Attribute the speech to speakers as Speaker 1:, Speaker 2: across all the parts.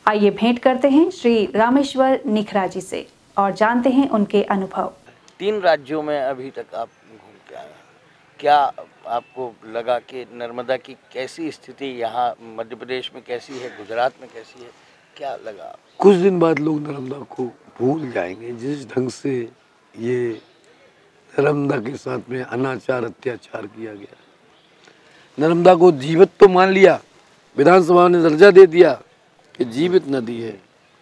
Speaker 1: आइए भेंट करते हैं श्री रामेश्वर निखरा जी से और जानते हैं उनके अनुभव।
Speaker 2: 3 राज्यों में अभी तक आप घूम के आए हैं, क्या आपको लगा कि नर्मदा की कैसी स्थिति यहाँ मध्य प्रदेश में कैसी है, गुजरात में कैसी है, क्या लगा?
Speaker 3: कुछ दिन बाद लोग नर्मदा को भूल जाएंगे। जिस ढंग से ये नर्मदा के साथ में अनाचार अत्याचार किया गया, नर्मदा को जीवित तो मान लिया, विधानसभा ने दर्जा दे दिया कि जीवित नदी है,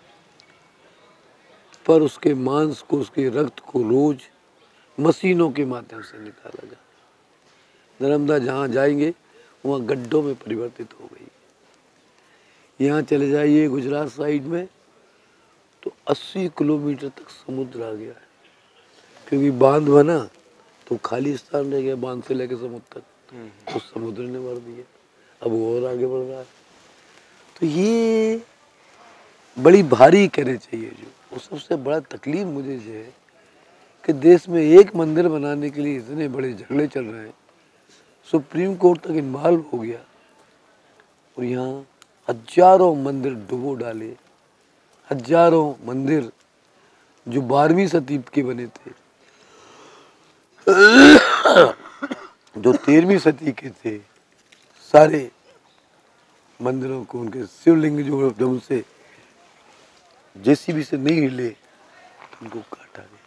Speaker 3: पर उसके मांस को, उसके रक्त को रोज मशीनों के माध्यम से निकाला गया। नर्मदा जहाँ जाएंगे वहाँ गड्ढों में परिवर्तित हो गई। यहाँ चले जाइए गुजरात साइड में तो 80 किलोमीटर तक समुद्र आ गया है, क्योंकि बांध बना तो खाली स्थान रह गया, बांध से लेकर समुद्र तक तो समुद्र ने भर दिया। अब वो और आगे बढ़ रहा है, तो ये बड़ी भारी कहने चाहिए। जो वो सबसे बड़ा तकलीफ मुझे ये है कि देश में एक मंदिर बनाने के लिए इतने बड़े झगड़े चल रहे हैं, सुप्रीम कोर्ट तक इन्वॉल्व हो गया और यहाँ हजारों मंदिर डुबो डाले। हजारों मंदिर जो 12वीं शताब्दी के बने थे, जो 13वीं शताब्दी के थे, सारे मंदिरों को, उनके शिवलिंग जो जब उनसे जेसीबी से नहीं हिले तो उनको काटा गया।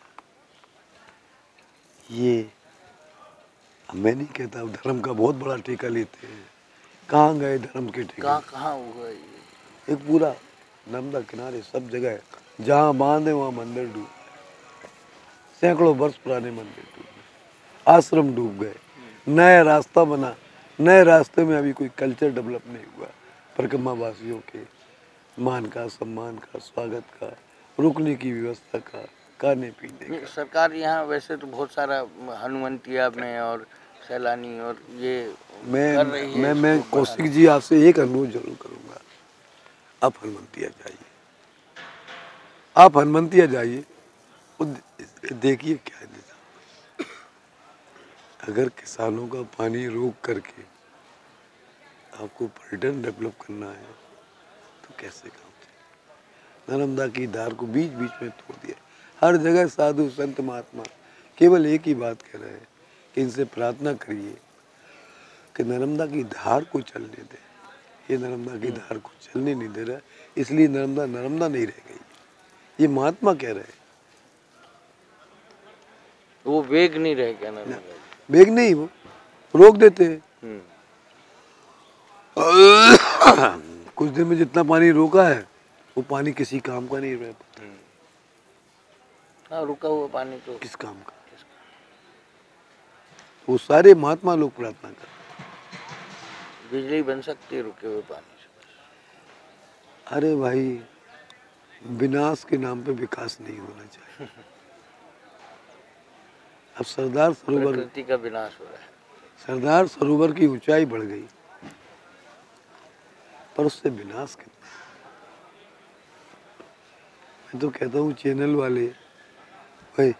Speaker 3: ये मैं नहीं कहता, धर्म का बहुत बड़ा ठेका लेते हैं। कहाँ गए धर्म के ठेके?
Speaker 2: कहाँ हुआ ये?
Speaker 3: एक पूरा नर्मदा किनारे सब जगह है, जहाँ बांध है वहाँ मंदिर डूब गए, सैकड़ों वर्ष पुराने मंदिर डूब गए, आश्रम डूब गए, नया रास्ता बना, नए रास्ते में अभी कोई कल्चर डेवलप नहीं हुआ। परिक्रमा वासियों के मान का, सम्मान का, स्वागत का, रुकने की व्यवस्था का, खाने पीने का।
Speaker 2: सरकार यहाँ वैसे तो बहुत सारा हनुमंतिया में और सैलानी और ये कर रही है।
Speaker 3: मैं कौशिक जी आपसे एक अनुरोध जरूर करूँगा, आप हनुमंतिया जाइए, आप हनुमंतिया जाइए, देखिए क्या है। अगर किसानों का पानी रोक करके आपको पर्यटन डेवलप करना है तो कैसे काम चलेगा? नर्मदा की धार को बीच बीच में तोड़ दिया। हर जगह साधु संत महात्मा केवल एक ही बात कह रहे हैं कि इनसे प्रार्थना करिए कि नर्मदा की धार को चलने दें। ये नर्मदा की धार को चलने नहीं दे रहा, इसलिए नर्मदा नर्मदा नहीं रह गई। ये महात्मा कह रहे हैं।
Speaker 2: वो वेग नहीं रह गया नर्मदा,
Speaker 3: वेग नहीं, वो रोक देते हैं। कुछ दिन में जितना पानी रोका है वो पानी किसी काम का नहीं रह पाता।
Speaker 2: हाँ, रुका हुआ पानी तो
Speaker 3: किस काम का? वो सारे महात्मा लोग प्रार्थना करते हैं।
Speaker 2: बिजली बन सकती है रुके हुए पानी से।
Speaker 3: अरे भाई, विनाश के नाम पे विकास नहीं होना चाहिए। अब सरदार सरोवर,
Speaker 2: प्रकृति का विनाश हो रहा है।
Speaker 3: सरदार सरोवर की ऊंचाई बढ़ गई, पर उससे विनाश कितना। मैं तो कहता हूँ चैनल वाले भाई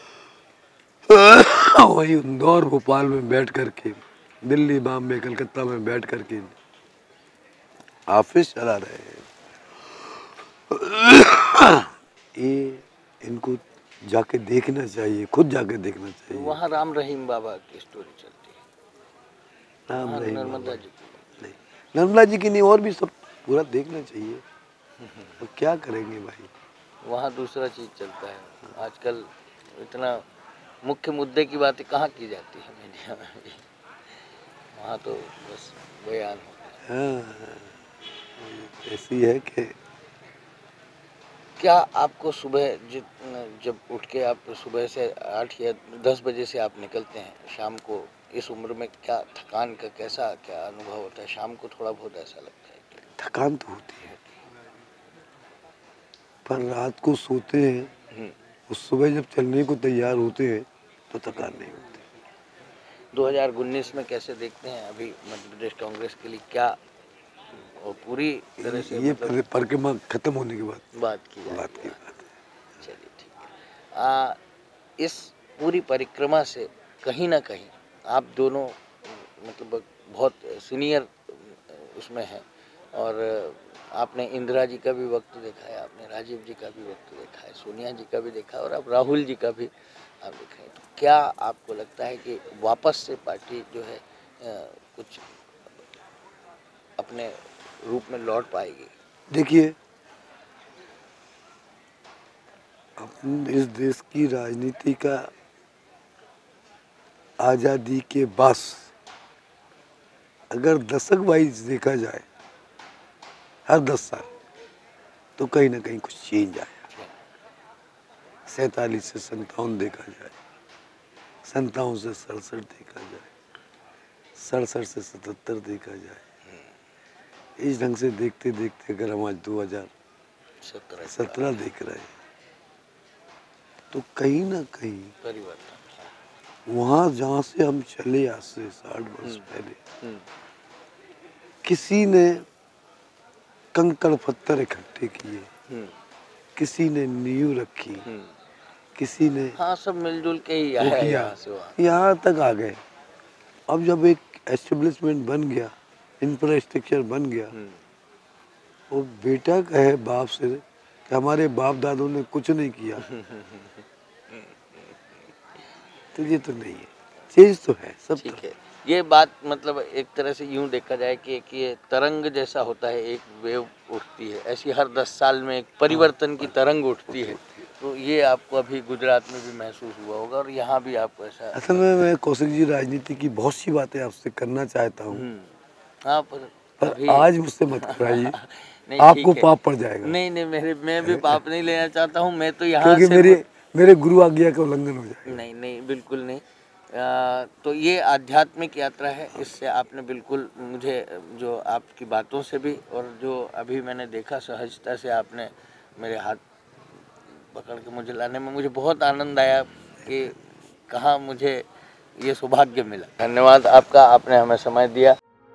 Speaker 3: वही इंदौर भोपाल में बैठ करके, दिल्ली बॉम्बे कलकत्ता में बैठ करके ऑफिस चला रहे हैं। ये इनको जाके देखना चाहिए, खुद जाके देखना चाहिए।
Speaker 2: वहाँ राम रहीम बाबा की स्टोरी चलती है।
Speaker 3: राम रहीम
Speaker 2: नर्मदा जी
Speaker 3: नहीं, नर्मदा जी की नहीं, और भी सब पूरा देखना चाहिए। तो क्या करेंगे भाई?
Speaker 2: वहाँ दूसरा चीज चलता है आजकल। इतना मुख्य मुद्दे की बातें कहाँ की जाती है मीडिया में भी। वहाँ तो बस बयान होता है।
Speaker 3: हाँ, ऐसी है कि
Speaker 2: क्या आपको सुबह जब उठ के आप सुबह से 8 या 10 बजे से आप निकलते हैं, शाम को इस उम्र में क्या थकान का कैसा क्या अनुभव होता है? शाम को थोड़ा बहुत ऐसा लगता है?
Speaker 3: थकान तो होती है, पर रात को सोते हैं और सुबह जब चलने को तैयार होते हैं तो थकान नहीं होती।
Speaker 2: 2019 में कैसे देखते हैं अभी मध्य प्रदेश कांग्रेस के लिए? क्या और पूरी तरह से
Speaker 3: ये परिक्रमा खत्म होने के बाद
Speaker 2: बात की
Speaker 3: है।
Speaker 2: चलिए ठीक है। इस पूरी परिक्रमा से कहीं ना कहीं आप दोनों मतलब बहुत सीनियर उसमें हैं और आपने इंदिरा जी का भी वक्त देखा है, आपने राजीव जी का भी वक्त देखा है, सोनिया जी का भी देखा है और अब राहुल जी का भी आप देख रहे हैं। तो क्या आपको लगता है कि वापस से पार्टी जो है कुछ अपने रूप में लौट पाएगी?
Speaker 3: देखिए, अपने इस देश की राजनीति का आज़ादी के बाद अगर दशक वाइज देखा जाए, हर 10 साल, तो कहीं ना कहीं कुछ चेंज आया। 47 से 57 देखा जाए, 57 से 67 देखा जाए, 67 से 77 देखा जाए। इस ढंग से देखते देखते अगर हम आज 2017 देख रहे हैं, तो कहीं ना कहीं
Speaker 2: परिवर्तन,
Speaker 3: वहाँ जहाँ से हम चले आज से 60 वर्ष पहले, किसी ने कंकड़ पत्थर इकट्ठे किए, किसी ने नींव रखी, किसी ने
Speaker 2: हाँ सब मिलजुल के ही आया यहाँ से वहाँ।
Speaker 3: यहाँ तक आ गए। अब जब एक एस्टेब्लिशमेंट बन गया, इंफ्रास्ट्रक्चर बन गया, वो बेटा कहे बाप से कि हमारे बाप दादों ने कुछ नहीं किया, तो ये तो नहीं है। चीज तो है सब।
Speaker 2: ठीक है, ये बात मतलब एक तरह से यूं देखा जाए कि ये तरंग जैसा होता है, एक वेव उठती है, ऐसी हर 10 साल में एक परिवर्तन की तरंग उठती है। तो ये आपको अभी गुजरात में भी महसूस हुआ होगा और यहाँ भी आपको ऐसा।
Speaker 3: असल में मैं कौशिक जी राजनीति की बहुत सी बातें आपसे करना चाहता हूँ,
Speaker 2: हाँ
Speaker 3: पर आज मुझसे मत कराइए।
Speaker 2: नहीं,
Speaker 3: आपको पाप पड़ जाएगा।
Speaker 2: नहीं मैं भी पाप नहीं लेना चाहता हूँ, मैं तो यहाँ
Speaker 3: क्योंकि मेरे गुरु आज्ञा का उल्लंघन हो जाएगा।
Speaker 2: नहीं बिल्कुल नहीं। तो ये आध्यात्मिक यात्रा है, इससे आपने बिल्कुल मुझे जो आपकी बातों से भी और जो अभी मैंने देखा सहजता से आपने मेरे हाथ पकड़ के मुझे लाने में मुझे बहुत आनंद आया कि कहाँ मुझे ये सौभाग्य मिला। धन्यवाद आपका, आपने हमें समय दिया।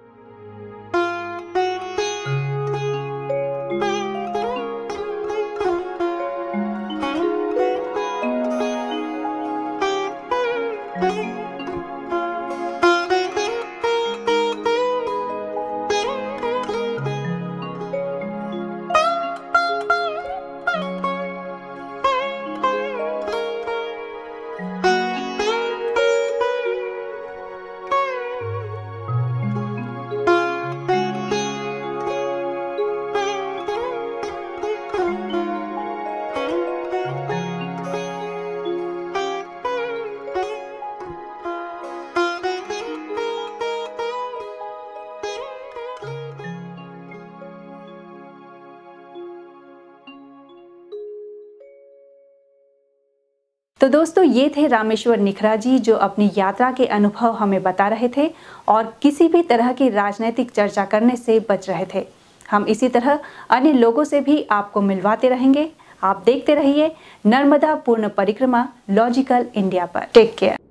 Speaker 1: तो दोस्तों, ये थे रामेश्वर निखरा जी, जो अपनी यात्रा के अनुभव हमें बता रहे थे और किसी भी तरह की राजनीतिक चर्चा करने से बच रहे थे। हम इसी तरह अन्य लोगों से भी आपको मिलवाते रहेंगे। आप देखते रहिए नर्मदा पूर्ण परिक्रमा लॉजिकल इंडिया पर। Take care.